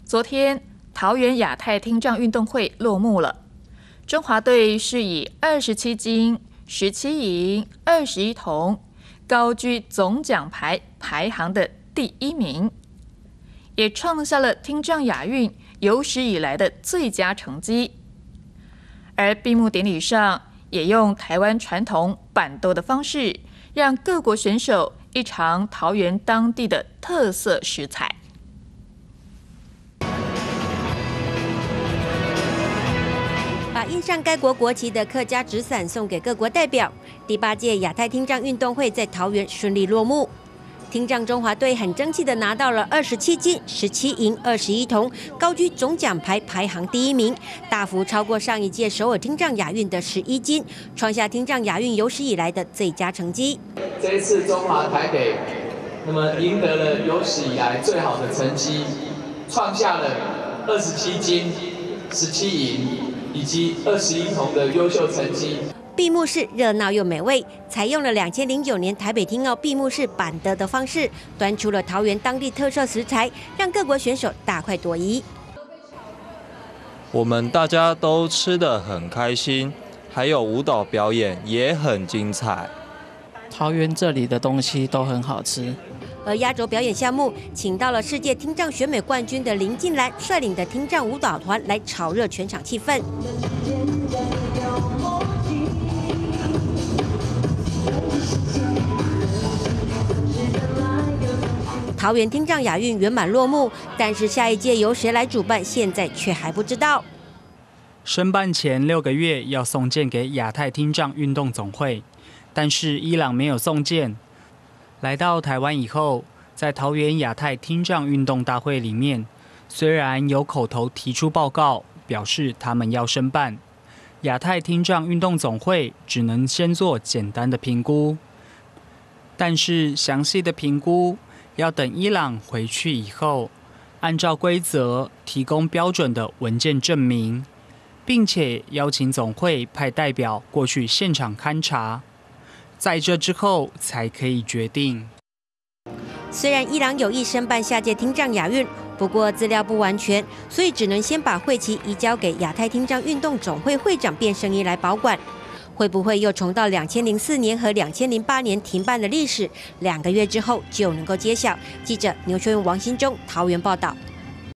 昨天，桃园亚太听障运动会落幕了。中华队是以27金、17银、21铜，高居总奖牌排行的第1名，也创下了听障亚运有史以来的最佳成绩。而闭幕典礼上，也用台湾传统板斗的方式，让各国选手一尝桃园当地的特色食材。 把印上该国国旗的客家纸伞送给各国代表。第8届亚太听障运动会在桃园顺利落幕。听障中华队很争气地拿到了27金、17银、21铜，高居总奖牌排行第1名，大幅超过上一届首尔听障亚运的11金，创下听障亚运有史以来的最佳成绩。 这一次中华台北，那么赢得了有史以来最好的成绩，创下了27金、17银以及21铜的优秀成绩。 闭幕式热闹又美味，采用了2009年台北听奥闭幕式板德的方式，端出了桃园当地特色食材，让各国选手大快朵颐。 我们大家都吃得很开心，还有舞蹈表演也很精彩。 桃园这里的东西都很好吃。 而压轴表演项目，请到了世界听障选美冠军的林静兰率领的听障舞蹈团来炒热全场气氛。桃园听障亚运圆满落幕，但是下一届由谁来主办，现在却还不知道。 申办前6个月要送件给亚太听障运动总会，但是伊朗没有送件。来到台湾以后，在桃园亚太听障运动大会里面，虽然有口头提出报告，表示他们要申办，亚太听障运动总会只能先做简单的评估，但是详细的评估要等伊朗回去以后，按照规则提供标准的文件证明，并且邀请总会派代表过去现场勘查，在这之后才可以决定。 虽然伊朗有意申办下届听障亚运，不过资料不完全，所以只能先把会旗移交给亚太听障运动总会会长卞胜一来保管。会不会又重蹈2004年和2008年停办的历史？2个月之后就能够揭晓。记者牛秋云、王新忠桃园报道。